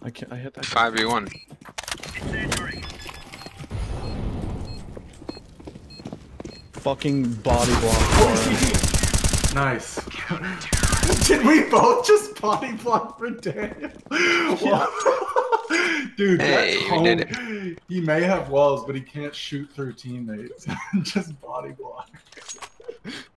I can't. I hit that. 5v1. Fucking body block. Oh, nice. Did we both just body block for Daniel? Dude, Hey, that's we did it. He may have walls, but he can't shoot through teammates. Just body block.